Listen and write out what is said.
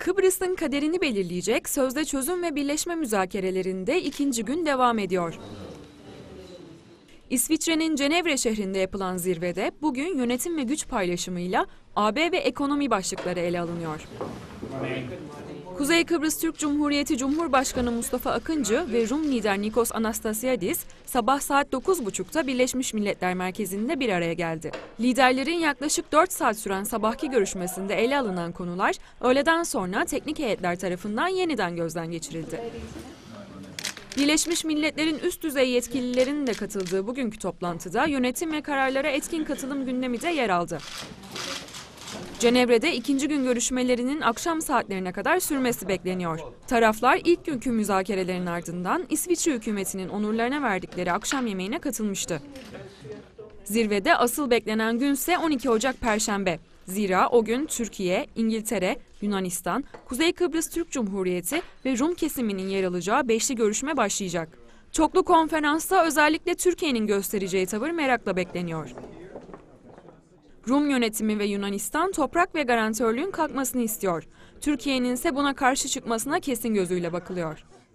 Kıbrıs'ın kaderini belirleyecek sözde çözüm ve birleşme müzakerelerinde ikinci gün devam ediyor. İsviçre'nin Cenevre şehrinde yapılan zirvede bugün yönetim ve güç paylaşımıyla AB ve ekonomi başlıkları ele alınıyor. Kuzey Kıbrıs Türk Cumhuriyeti Cumhurbaşkanı Mustafa Akıncı ve Rum lider Nikos Anastasiadis sabah saat 9.30'da Birleşmiş Milletler Merkezi'nde bir araya geldi. Liderlerin yaklaşık 4 saat süren sabahki görüşmesinde ele alınan konular öğleden sonra teknik heyetler tarafından yeniden gözden geçirildi. Birleşmiş Milletler'in üst düzey yetkililerinin de katıldığı bugünkü toplantıda yönetim ve kararlara etkin katılım gündemi de yer aldı. Cenevre'de ikinci gün görüşmelerinin akşam saatlerine kadar sürmesi bekleniyor. Taraflar ilk günkü müzakerelerin ardından İsviçre hükümetinin onurlarına verdikleri akşam yemeğine katılmıştı. Zirvede asıl beklenen günse 12 Ocak Perşembe. Zira o gün Türkiye, İngiltere, Yunanistan, Kuzey Kıbrıs Türk Cumhuriyeti ve Rum kesiminin yer alacağı beşli görüşme başlayacak. Çoklu konferansta özellikle Türkiye'nin göstereceği tavır merakla bekleniyor. Rum yönetimi ve Yunanistan toprak ve garantörlüğün kalkmasını istiyor. Türkiye'nin ise buna karşı çıkmasına kesin gözüyle bakılıyor.